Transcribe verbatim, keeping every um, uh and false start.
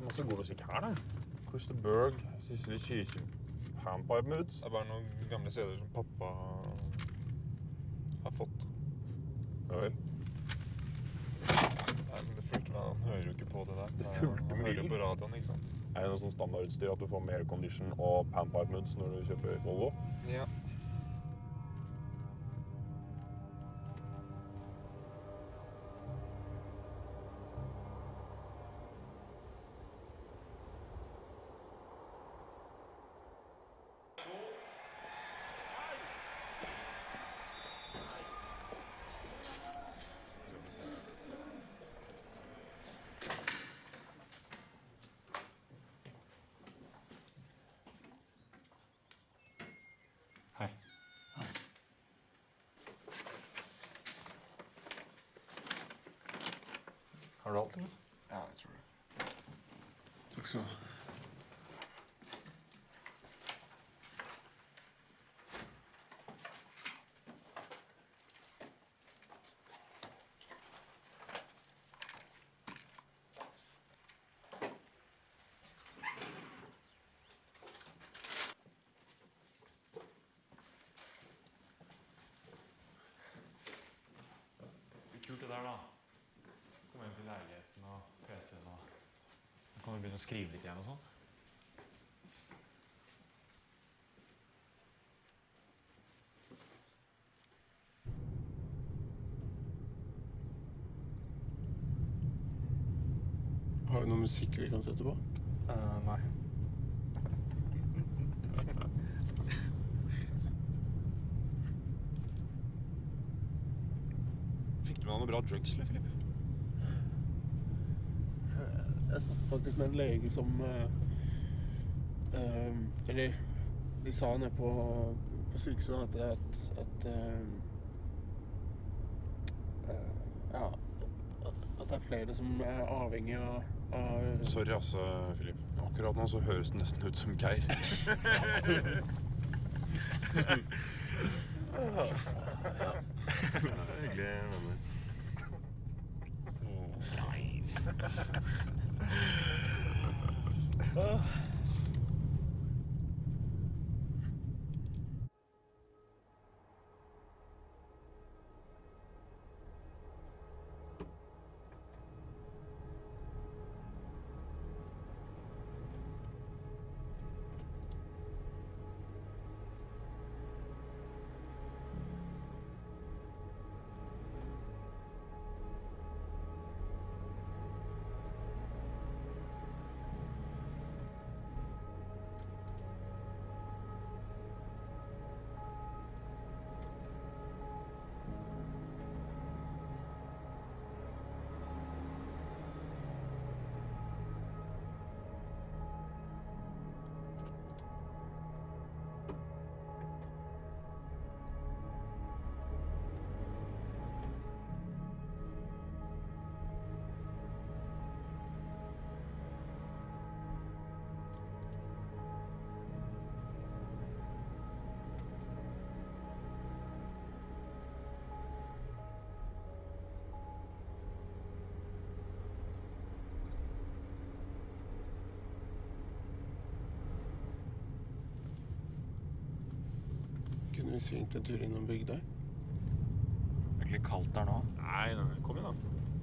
Masse god musikk her, da. Chris de Burgh, Sissel Kyrkje, Panpipe Moods. Det er bare noen gamle C D-er som pappa har fått. Ja vel. Nei, men det følte meg, han hører jo ikke på det der. Det fulgte han med hører jo bilen. på radioen, ikke sant? Er det noe sånn standardutstyr at du får med aircondition og Panpipe Moods når du kjøper Volvo? Ja. Hei. Har du alt, eller? Ja, jeg tror det. Takk skal du ha. Kult det der da. Kom hjem til leiligheten og P C-en og... Nå kan du begynne å skrive litt igjen og sånn. Har vi noe musikk vi kan sette på? Uh, nei. Fikk du med deg noe bra drugs, eller, Philip? Jeg snakket faktisk med en lege som uh, uh, eller de sa nede på, på sykehuset at, at, at uh, uh, ja, at, at det er flere som er avhengig av, av Sorry, altså, Philip. Akkurat nå så høres det nesten ut som Geir. Hyggelig venner. Kunne vi svingt en tur innom bygda? Det er ikke litt kaldt der nå. Nei, nei, nei. Kom igjen da.